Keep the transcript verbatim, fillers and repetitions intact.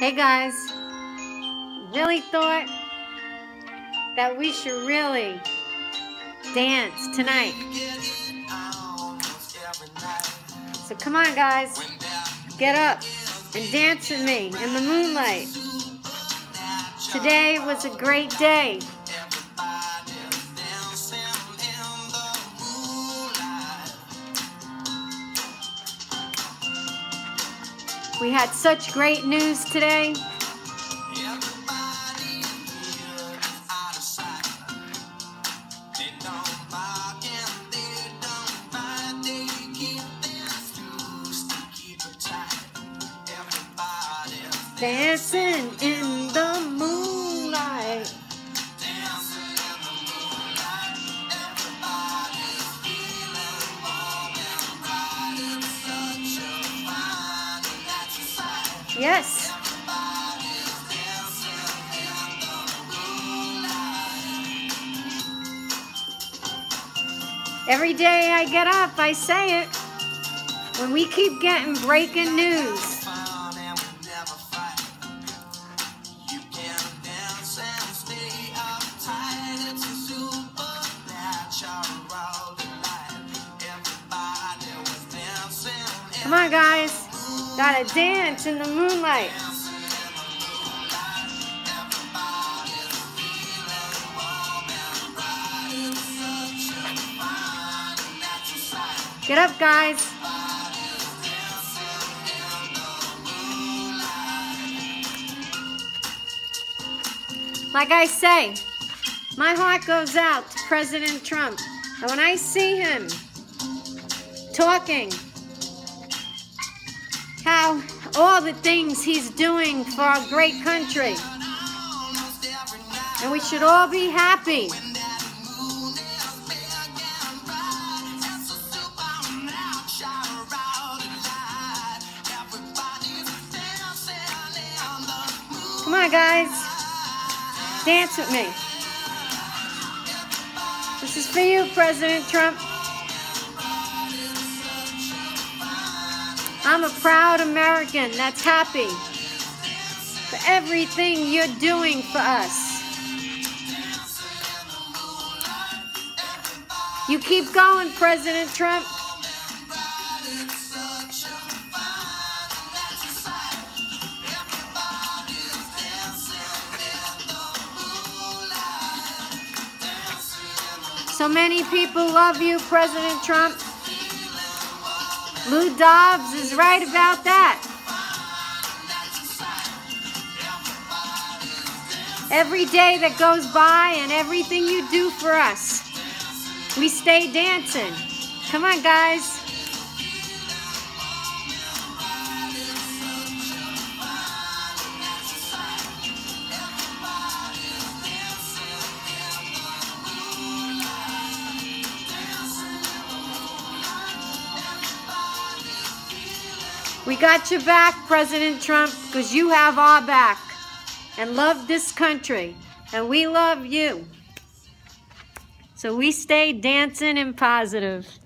Hey guys, really thought that we should really dance tonight. So come on guys, get up and dance with me in the moonlight. Today was a great day. We had such great news today. Dancing in the moonlight. Yes. Every day I get up, I say it. When we keep getting breaking news, come on guys, gotta dance in the moonlight. Get up guys. Like I say, my heart goes out to President Trump. And when I see him talking how all the things he's doing for our great country, and we should all be happy. Come on guys, dance with me. This is for you, President Trump. I'm a proud American that's happy for everything you're doing for us. You keep going, President Trump. So many people love you, President Trump. Lou Dobbs is right about that. Every day that goes by and everything you do for us, we stay dancing. Come on, guys. We got your back, President Trump, because you have our back and love this country, and we love you. So we stay dancing and positive.